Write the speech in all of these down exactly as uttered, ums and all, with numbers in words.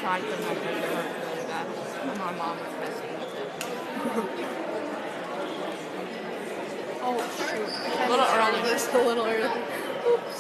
tried to remember it hurt really bad. And my mom was messing with it. Oh shoot. A little early. This a little early. Oops.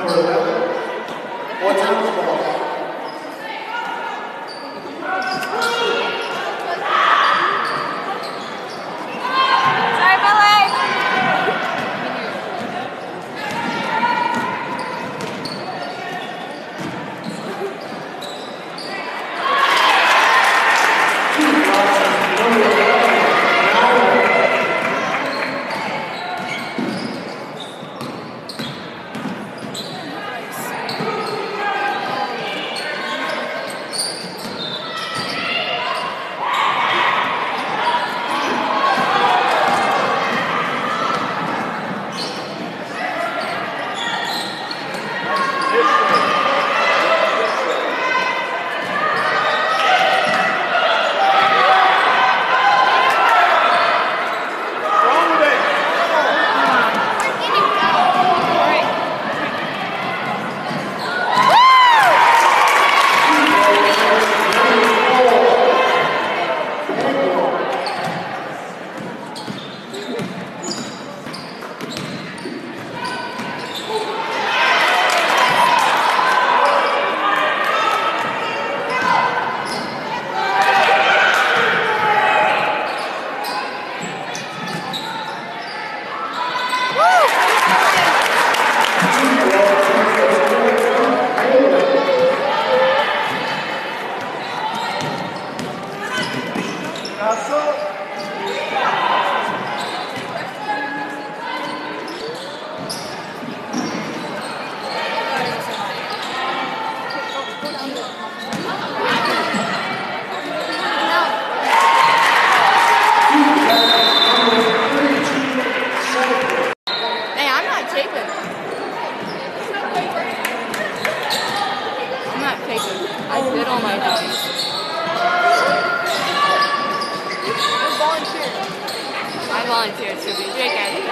volunteered to be Jake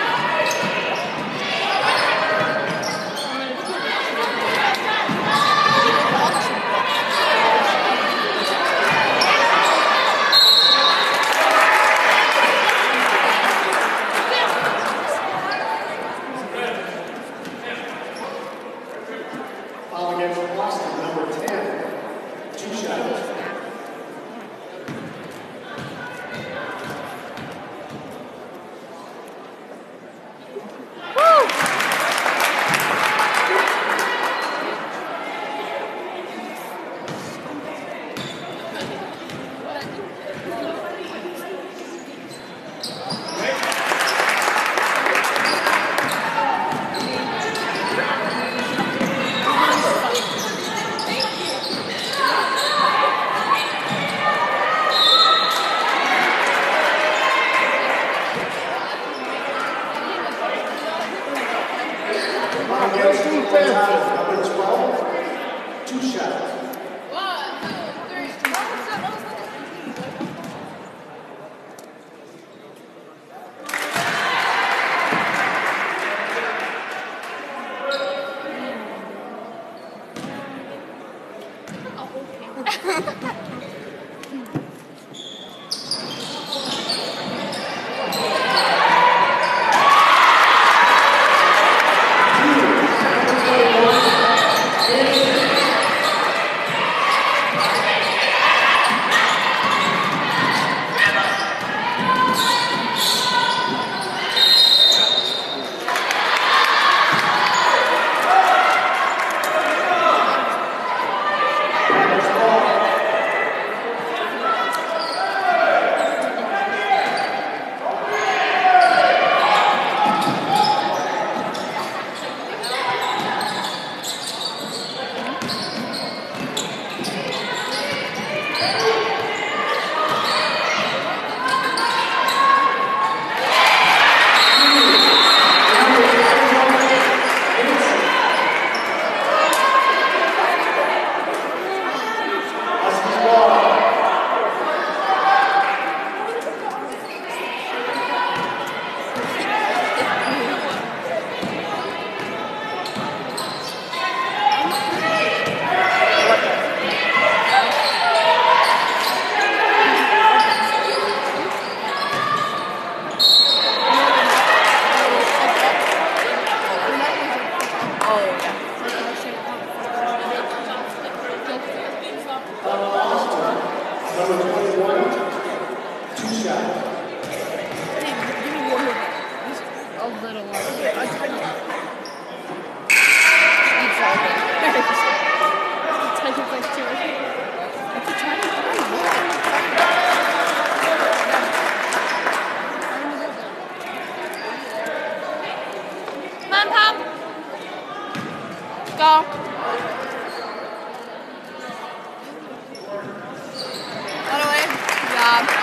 Foul against Boston, number ten, two shots. Number twelve, two shots. By the way, yeah.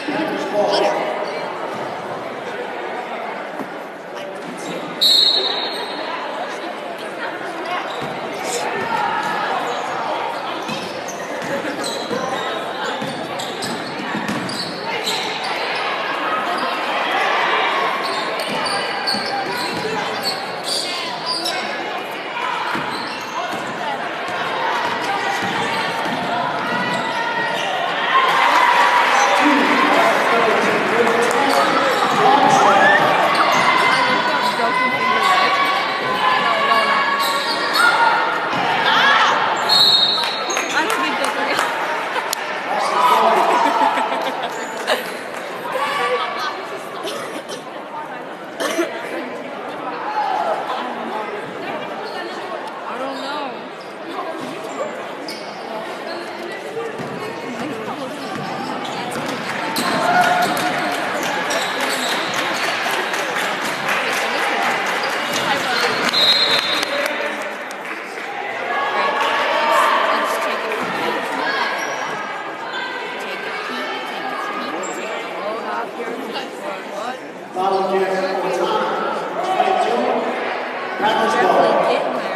Panthers ball. Foul again for time. twenty-two. Panthers ball. Getting there.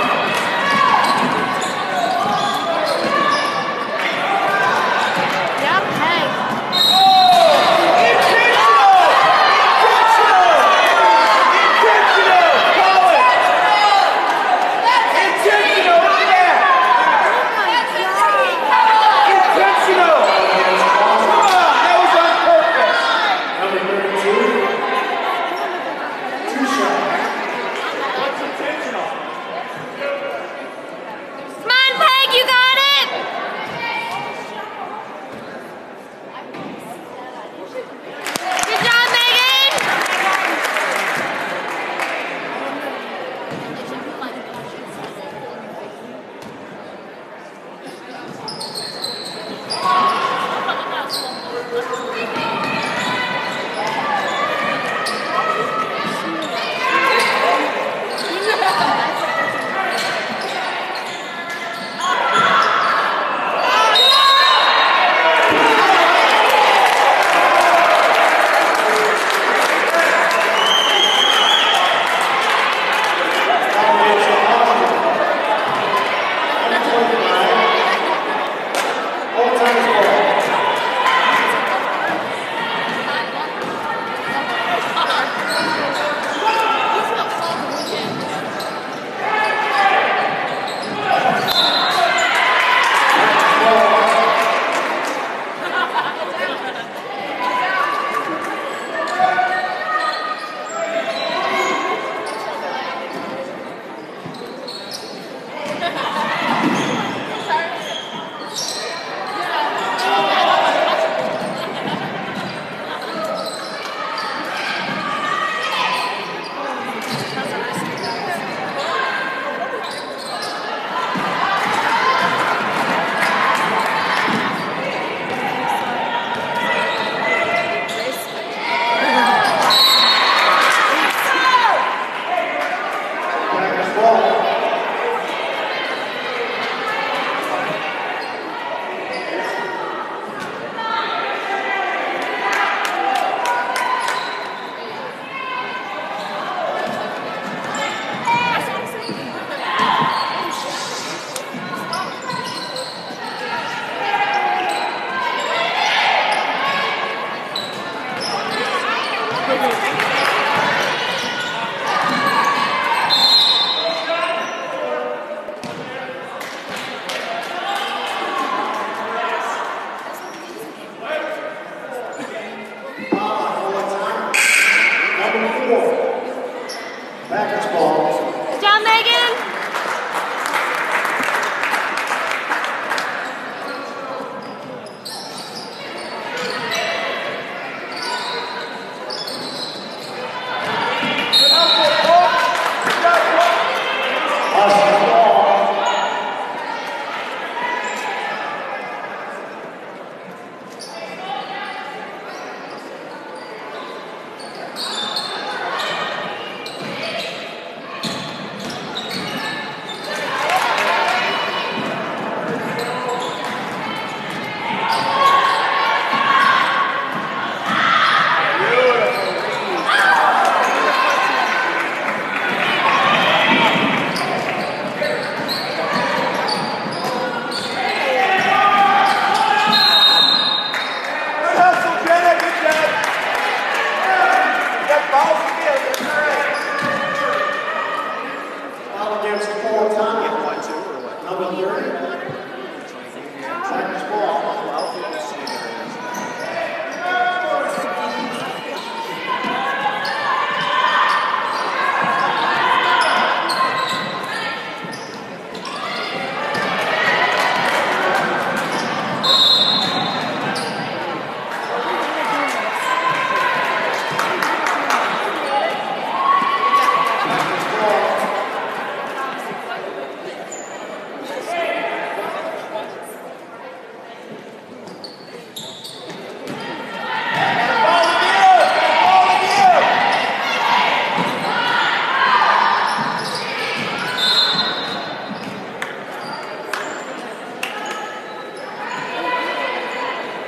Yeah.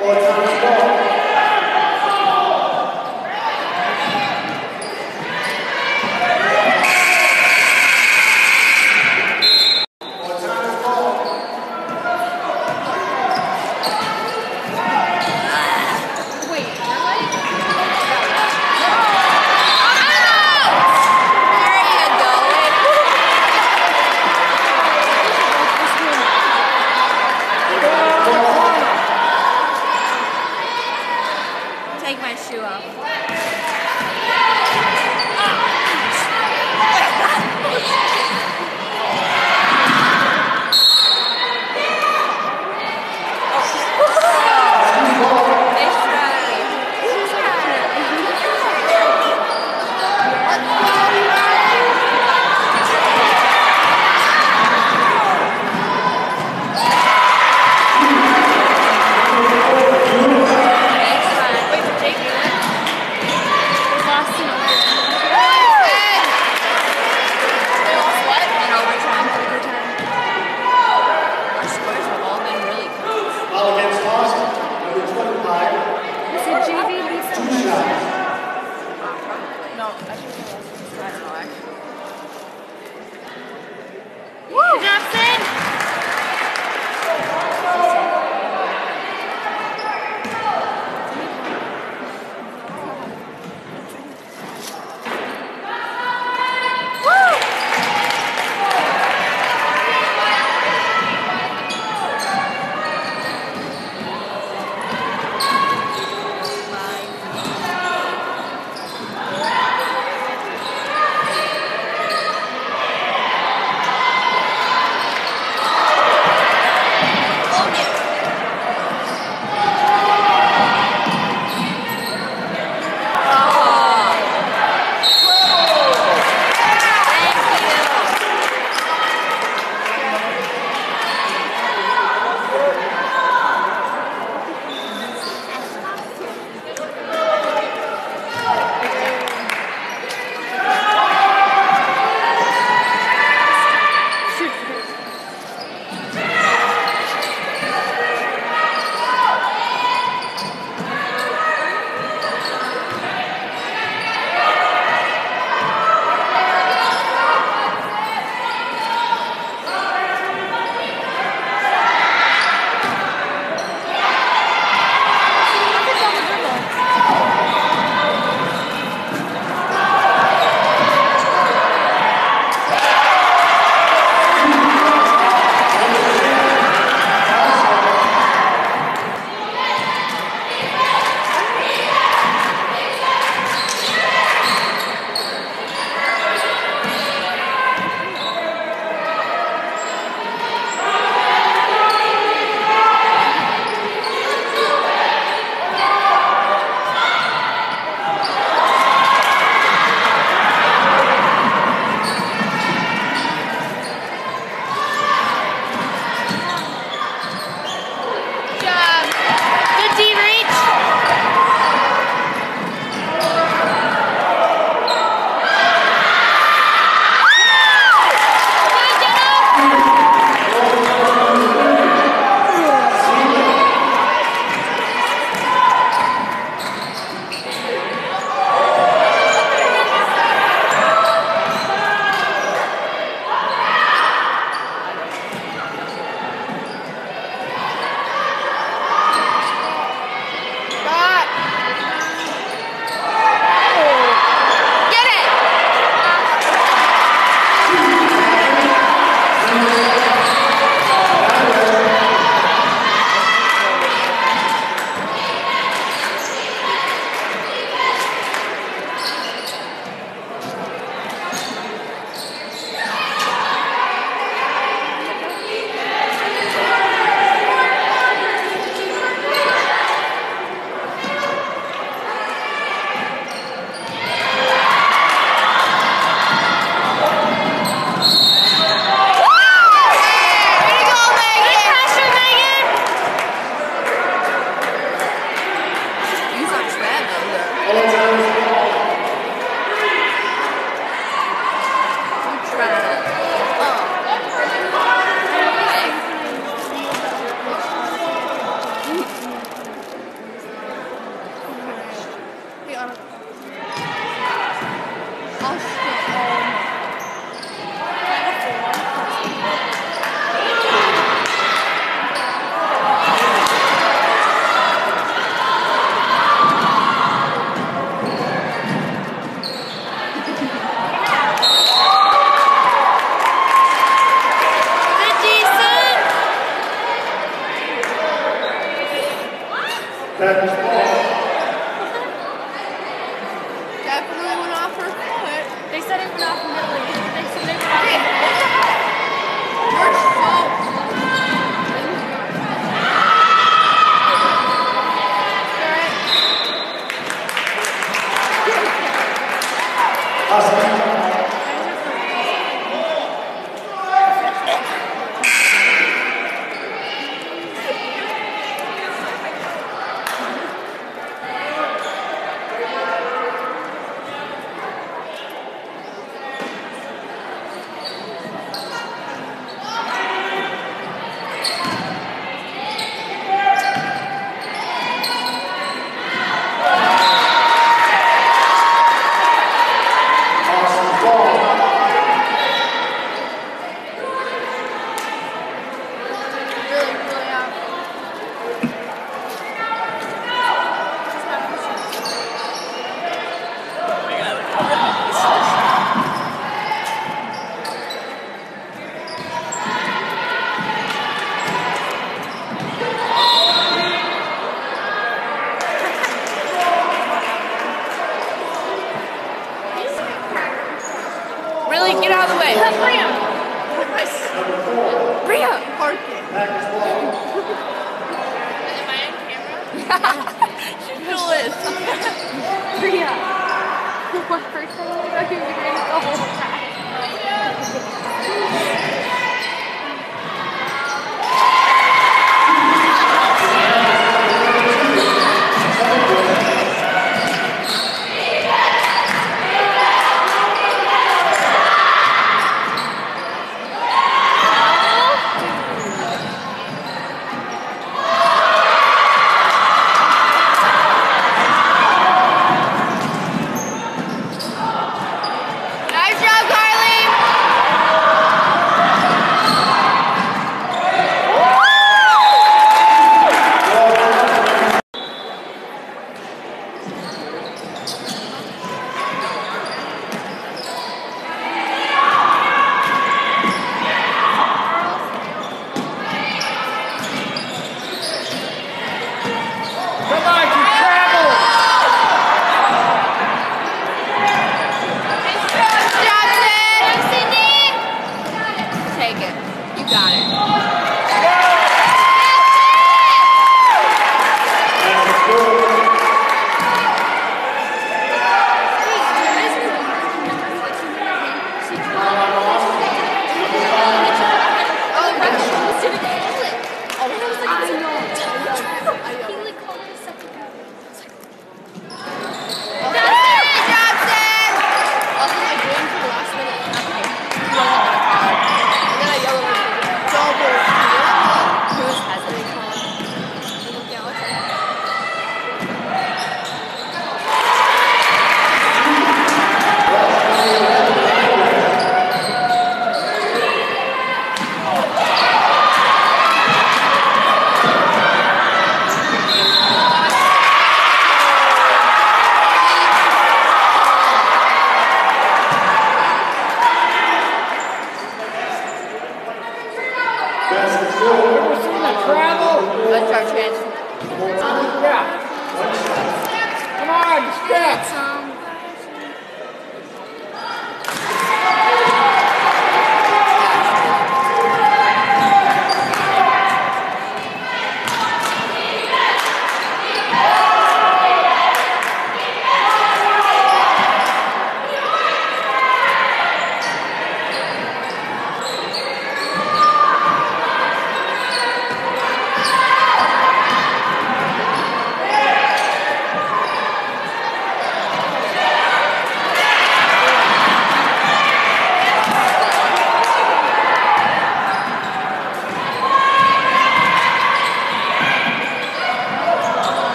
Take my shoe off. Packers ball. Definitely went off her foot. They said it went off Millie. They said they went Hey, off. what the heck? You're so... Husky. Really, really out. Really, get out of the way. Bria! Bria! Park it. Packers ball. Am I on camera? She still is. Bria! One person was going the whole time. Nice job, Carly! Come on, you travel. Johnson! Take it. You got it. Packers ball. Packers ball. Travel? That's our chance. Yeah. Come on, step. Um,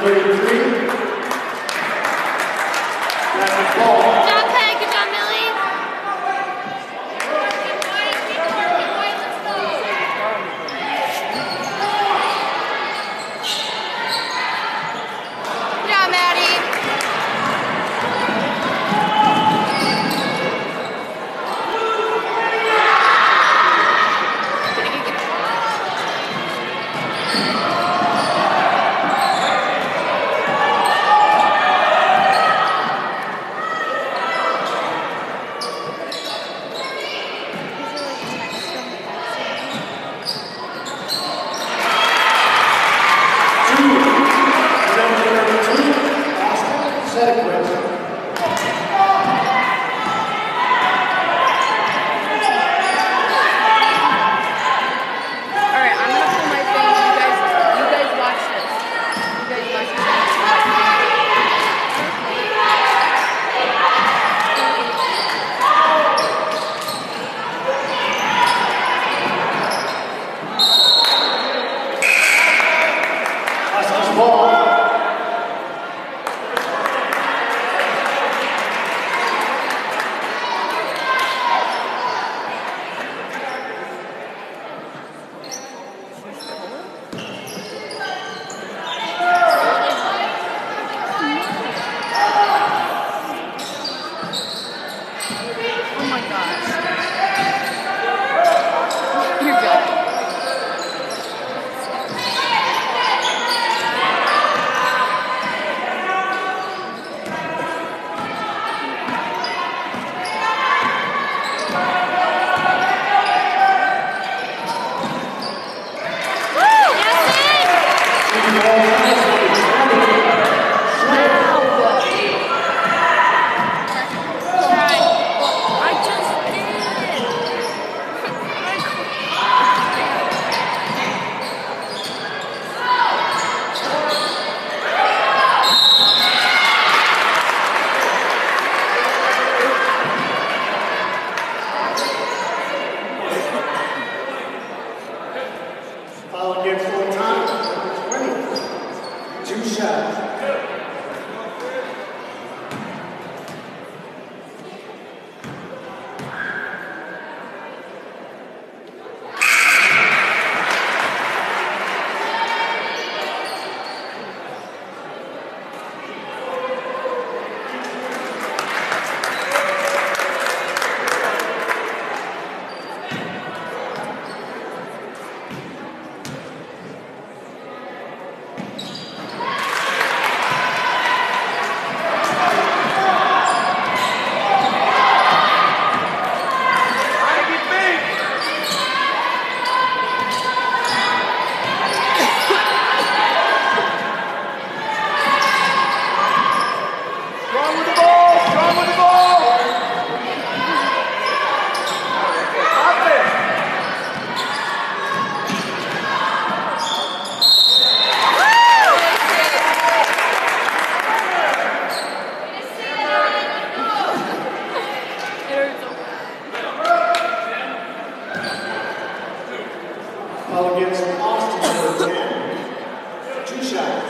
thirty-three. That's ball. Good job, Peg. Good job, Millie. Good job, Maddie. Alright, I'm gonna pull my thing. You guys, you guys watch this. You guys watch this. Huskies ball. Oh my gosh. You're good. I just Foul against full time. twenty. Two shots. Strong with the ball! Strong with the ball! Up it! Foul against Austin, number ten. Two shots.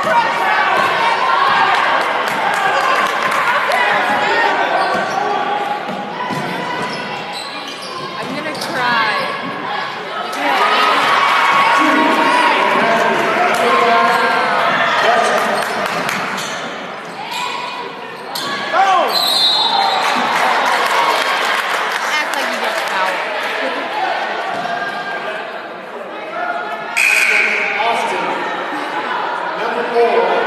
I'm gonna try. Act like you get fouled. Austin, number four.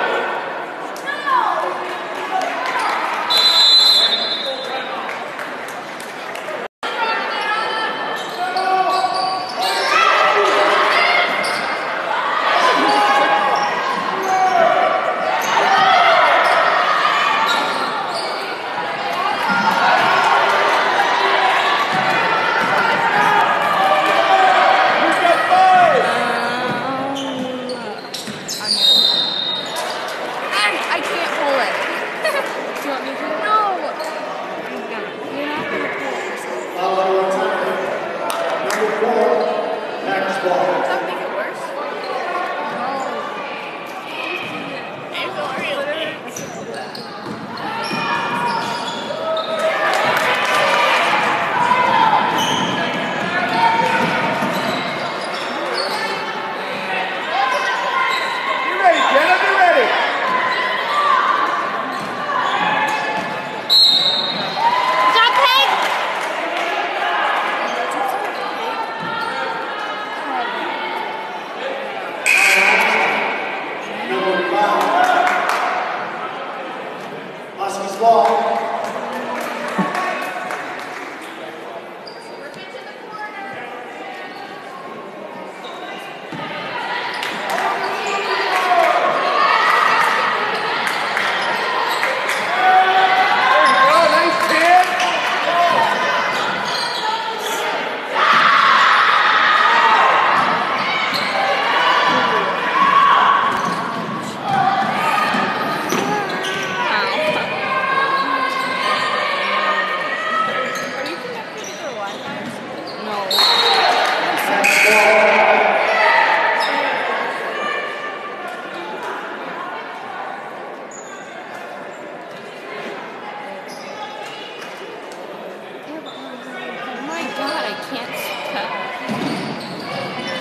I can't pull it. Do you want me to? No. I'm gonna. You're not gonna pull it. Follow on time. Number four, Max Ball. Does that make it worse? No. I'm sorry. You ready, Jenna? You ready? Stop, Peg! Number five, Husky's Ball. Oh, nice hit. Are you connected to the Wi-Fi? No. Max Ball. Oh my god, I can't spell.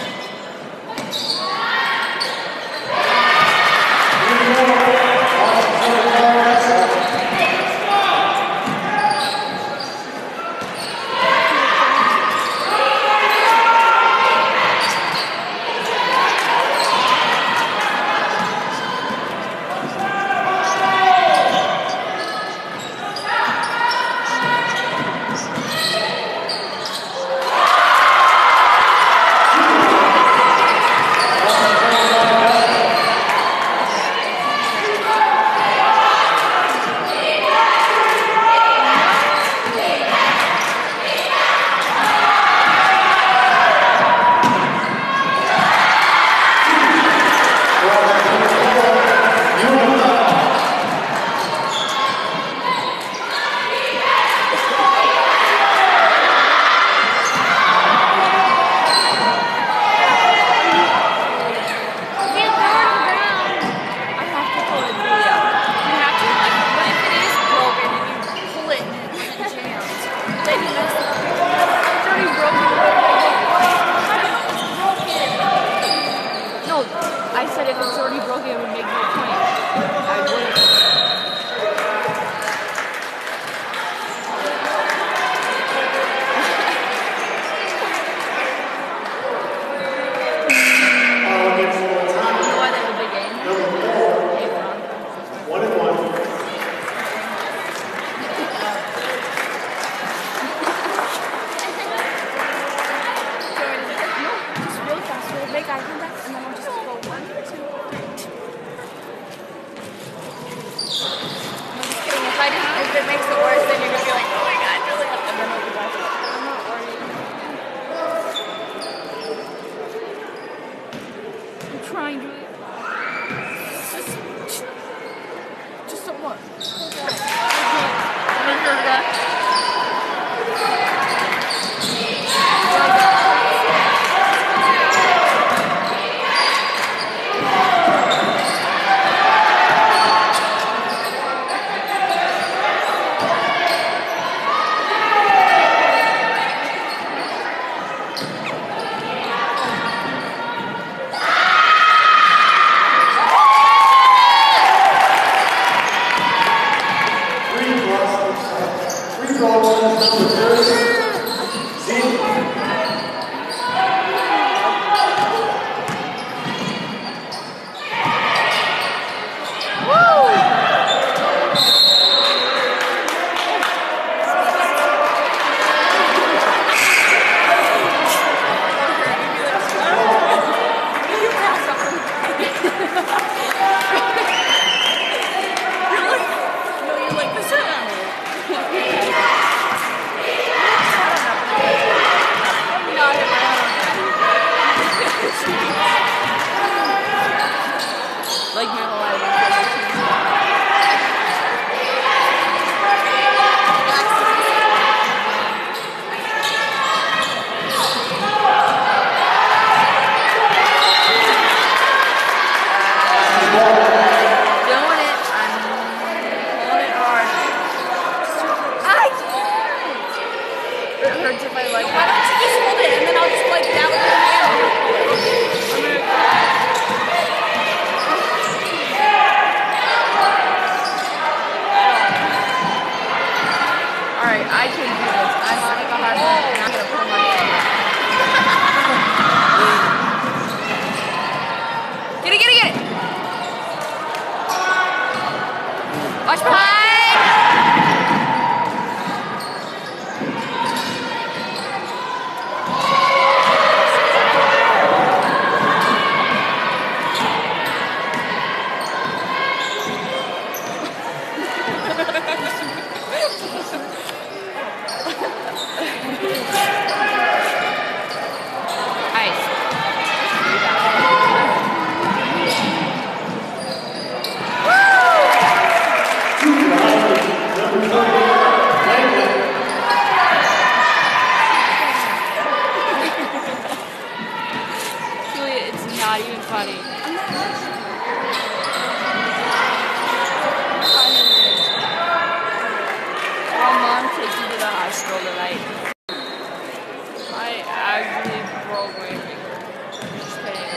I have to pull it through. You have to, like, what if it is broken and you pull it and it jams? Then you mess it up. It's already broken. No, I said if it's already broken, it would make no point. I wouldn't. Follow against full time. You know why they have a big game? Number four, one and one. No, just real fast, real big eye contact, and then I'll just go one, two, three. I'm just kidding. If I just, if it makes it worse, then you're gonna be like, oh my god, really? And then I'll be like, I'm not worried. I'm trying to. Just, just somewhat. not gonna lie, we feel like cheese. Doing it. I'm pulling it hard. I can't. It hurts if I like. Why don't you just hold it and then I'll just like down with your hand. I'm gonna. Alright, I can do this. I'm on like a hard one and I'm gonna pull my finger. Get it, get it, get it! Watch behind! Not even funny. Our mom takes you to the hospital tonight. I actually broke my finger. Just kidding.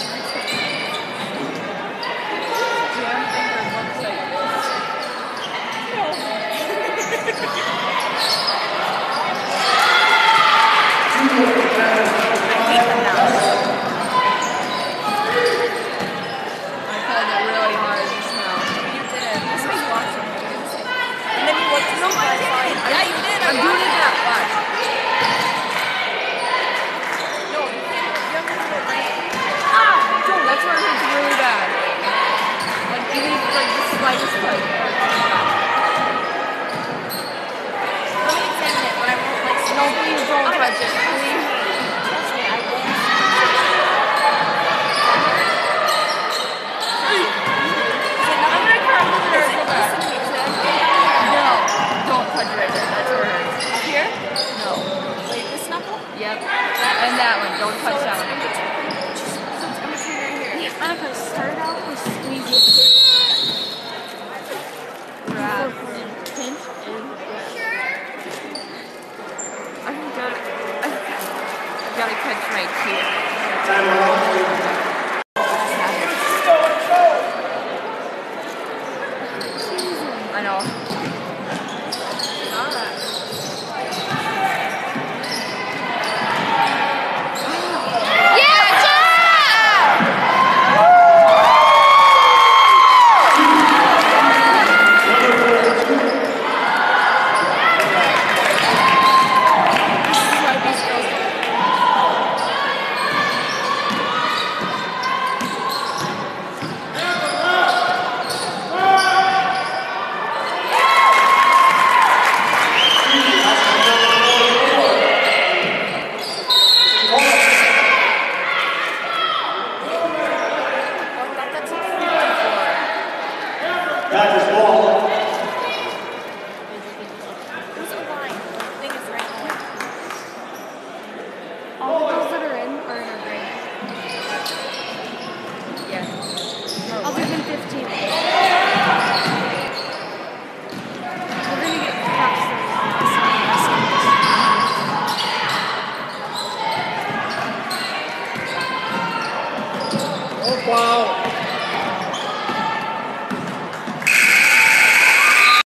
Damn finger looks like yeah, you did. I'm doing it now. Watch. No, you can't. You have to do it right. Ah! Joe, that's where it hurts really bad. Like, even if like the slightest touch. Let me examine it, but I won't like. No, please don't touch it. Please. Trust me, I won't. I'm gonna cry over there so bad. No, don't touch it right there. That's where it hurts. Here? No. Wait, this knuckle? Yep. And that one. Don't touch that one. I'm gonna turn right here. Monica, start out with squeezing. Grab and pinch and I got I gotta catch right here. I know. That is ball. There's a line. The thing is right there. All the girls that are in are in our grade. Yeah. Other than fifteen. We're gonna get past Oh, wow.